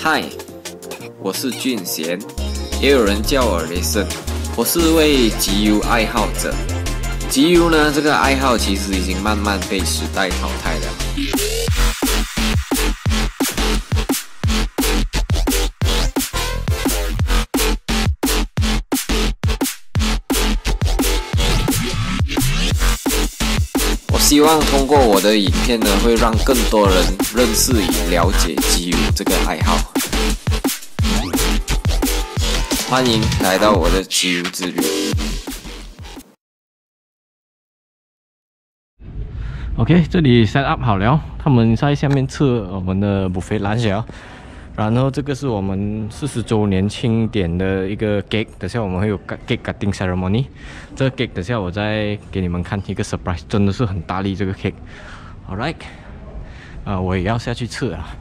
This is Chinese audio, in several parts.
嗨，我是俊贤，也有人叫我雷森。我是位集邮爱好者。集邮呢，这个爱好其实已经慢慢被时代淘汰了。我希望通过我的影片呢，会让更多人认识与了解集邮这个爱好。欢迎来到我的集邮之旅。OK， 这里 set up 好了，他们在下面吃我们的 buffet lunch 了。然后这个是我们40周年庆典的一个 cake， 等下我们会有 cake cutting ceremony。这个 cake 等下我再给你们看一个 surprise， 真的是很大力这个 cake。Alright， 我也要下去吃啊。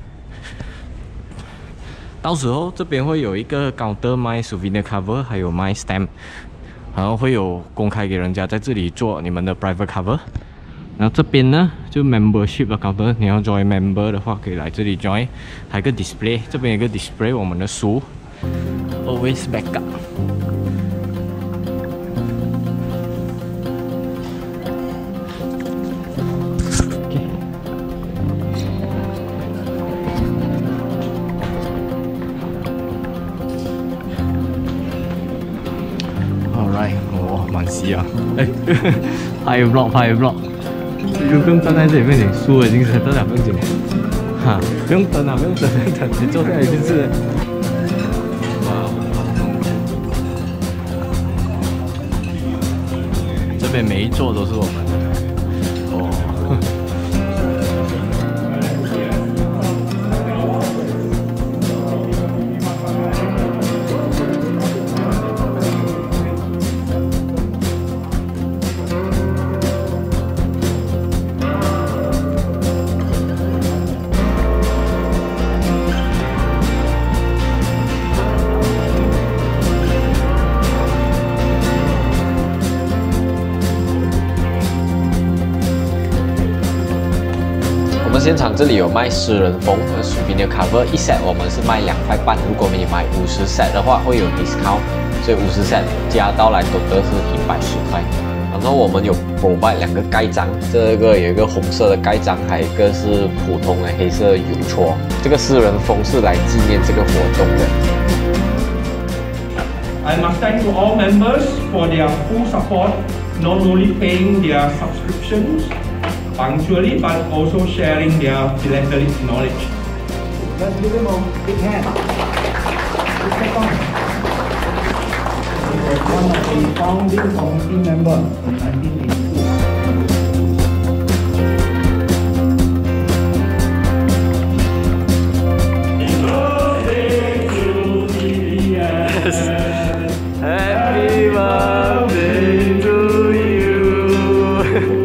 到时候这边会有一个 counter 卖 souvenir cover， 还有卖 stamp， 然后会有公开给人家在这里做你们的 private cover。然后这边呢，就 membership 的 counter， 你要 join member 的话，可以来这里 join。还有个 display， 这边有个 display 我们的书 ，always back up。Alright， 哦，蛮细啊！哎，拍 vlog。就不用站在这里面，你书已经得了，不用紧，哈，不用等啊，不用等，你坐下来就是。这边每一座都是我们的，哦。我们现场这里有卖诗人风和 souvenir cover， 一 set 我们是卖2块半，如果你买50 set 的话会有 discount， 所以50 set 加到来都是110块。然后我们有 provide 2个盖章，这个有一个红色的盖章，还有一个是普通的黑色邮戳。这个诗人风是来纪念这个活动的。 I must thank to all members for their full support, not only paying their subscriptions punctually, but also sharing their philanthropic knowledge. Let's give them a big hand. He was one of the founding committee members in 1982. Happy birthday to you.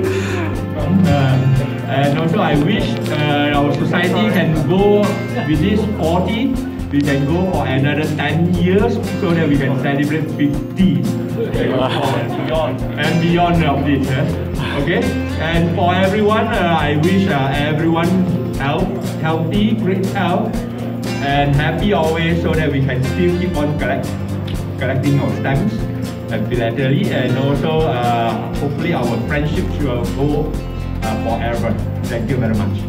And also I wish our society can go with this 40, we can go for another 10 years so that we can celebrate 50 and beyond of this. Okay? And for everyone, I wish everyone healthy, great health, and happy always so that we can still keep on collecting our stamps and philately, and also hopefully our friendships will go forever. Thank you very much.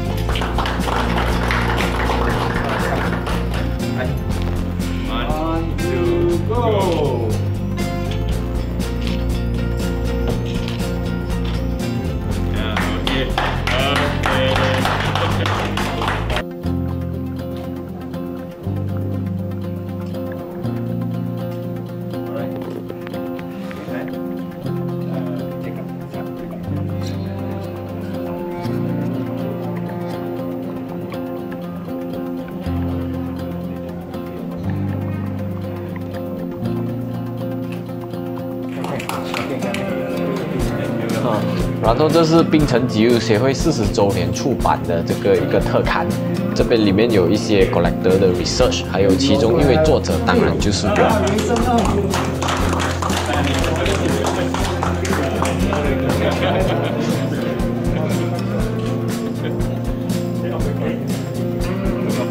One, two, go! Yeah, okay. Okay. 然后这是槟城集邮协会40周年出版的这个一个特刊，这边里面有一些 collector 的 research， 还有其中一位作者当然就是我。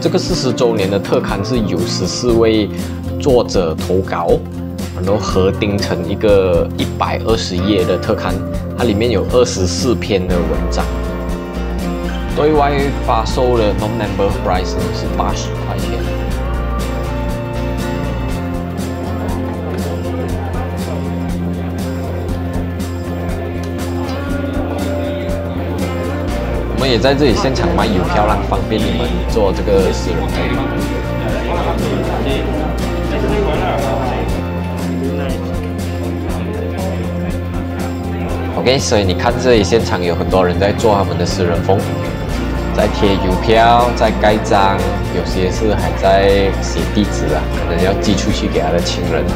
这个40周年的特刊是有14位作者投稿，然后合订成一个120页的特刊，它里面有24篇的文章。对外发售的 non-member price 是80块钱。我们也在这里现场卖邮票啦，方便你们做这个私人会。OK， 所以你看这里现场有很多人在做他们的私人风，在贴邮票，在盖章，有些是还在写地址啊，可能要寄出去给他的亲人。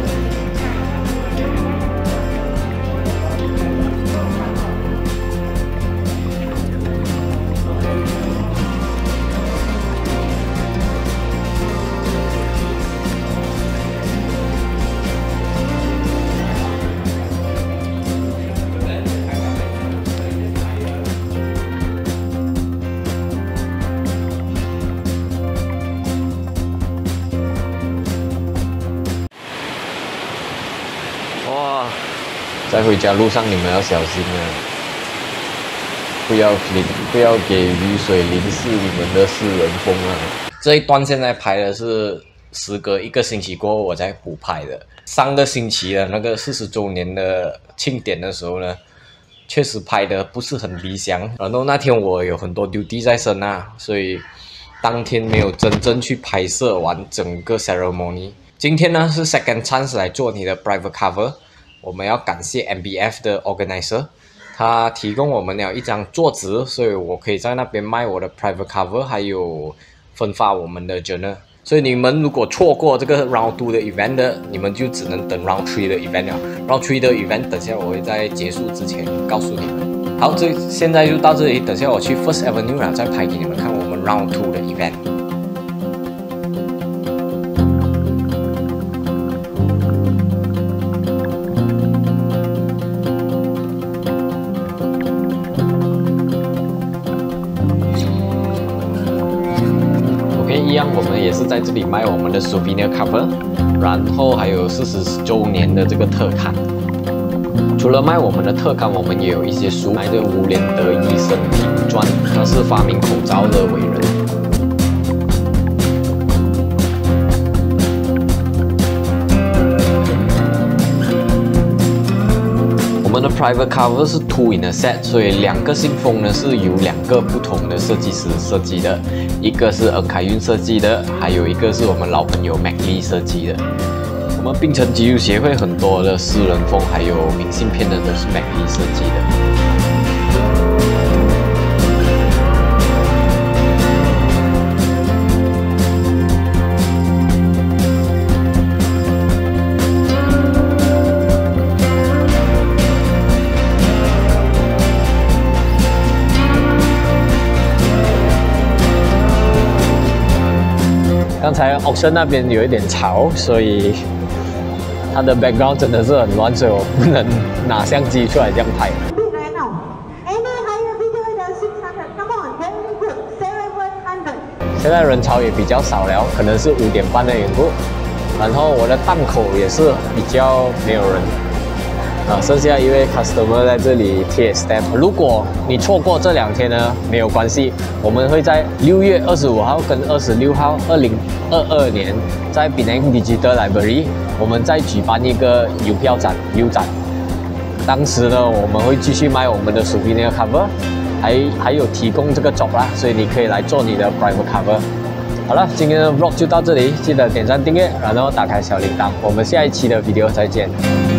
哇，在回家路上你们要小心啊！不要给雨水淋湿你们的私人风啊！这一段现在拍的是时隔1个星期过后我再补拍的。上个星期的那个40周年的庆典的时候呢，确实拍的不是很理想。然后那天我有很多 duty 在身啊，所以当天没有真正去拍摄完整个 ceremony。今天呢是 second chance 来做你的 private cover， 我们要感谢 MBF 的 organizer， 他提供我们了一张桌子，所以我可以在那边卖我的 private cover， 还有分发我们的 journal。所以你们如果错过这个 round 2的 event 的，你们就只能等 round 3的 event 了。round 3的 event 等下我会在结束之前告诉你们。好，现在就到这里，等下我去 First Avenue 了，再拍给你们看我们 round 2的 event。一样，我们也是在这里卖我们的 souvenir cover， 然后还有40周年的这个特刊。除了卖我们的特刊，我们也有一些书，卖的伍连德医生评传，他是发明口罩的伟人。我们的 private cover 是 2 in a set， 所以2个信封呢是由2个不同的设计师设计的，一个是恩凯运设计的，还有一个是我们老朋友 MacLee 设计的。我们槟城集邮协会很多的私人风还有明信片的都是 MacLee 设计的。刚才 auction 那边有一点吵，所以它的 background 真的是很乱，所以我不能拿相机出来这样拍。现在人潮也比较少了，可能是5点半的缘故，然后我的档口也是比较没有人。剩下一位 customer 在这里贴 stamp。如果你错过这2天呢，没有关系，我们会在6月25号跟26号2022年在 Penang Digital Library， 我们再举办一个邮票展、邮展。当时呢，我们会继续卖我们的 souvenir cover， 还有提供这个 job 啦，所以你可以来做你的 private cover。好了，今天的 vlog 就到这里，记得点赞订阅，然后打开小铃铛，我们下一期的 video 再见。